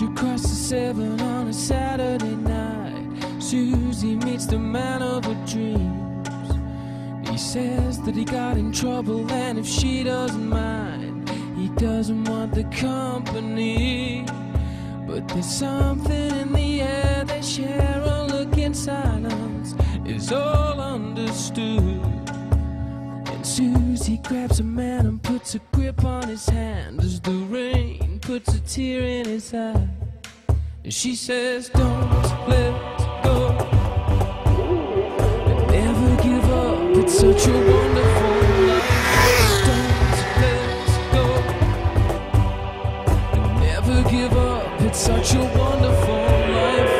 March across the 7 on a Saturday night. Susie meets the man of her dreams. He says that he got in trouble, and if she doesn't mind, he doesn't want the company. But there's something in the air, they share a look in silence, is all understood. And Susie grabs a man and puts a grip on his hand as the rain puts a tear in his eye. And she says, don't let go, and never give up, it's such a wonderful life. Don't let go, and never give up, it's such a wonderful life.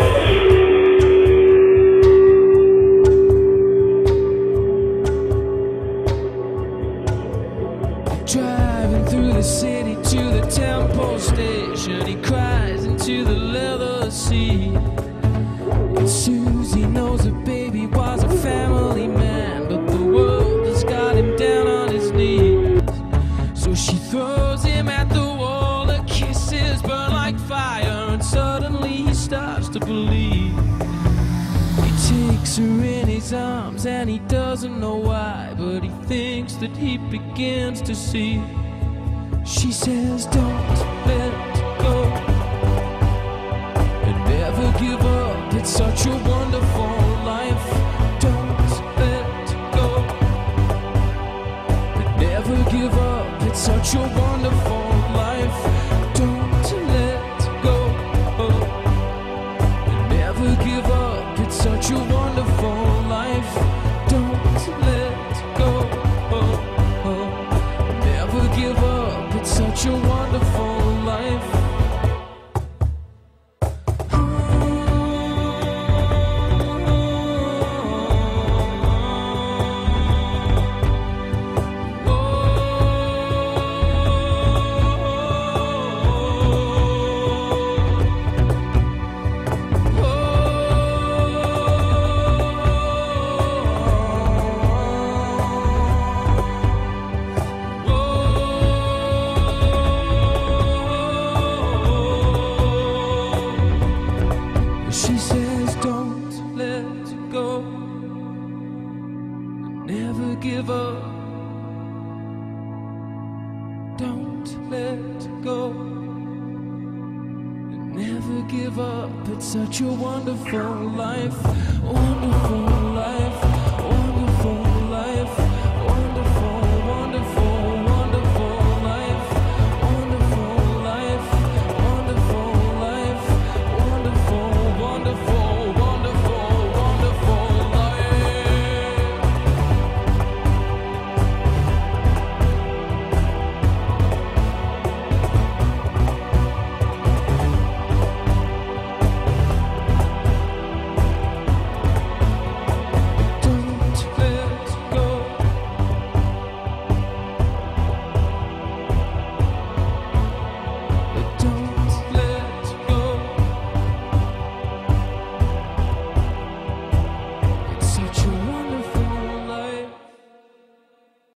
Driving through the city to the Temple Station, he cries into the leather seat. And Susie knows that baby was a family man, but the world has got him down on his knees. So she throws him at the wall, her kisses burn like fire, and suddenly he starts to believe. He takes her in his arms and he doesn't know why, but he thinks that he begins to see. She says, don't let go, and never give up, it's such a wonderful life. Don't let go, and never give up, it's such a wonderful life. Don't let go, and never give up, it's such a wonderful life. Don't let go, never give up, it's such a wonderful life. She says, don't let go, never give up. Don't let go, never give up. It's such a wonderful life, wonderful life.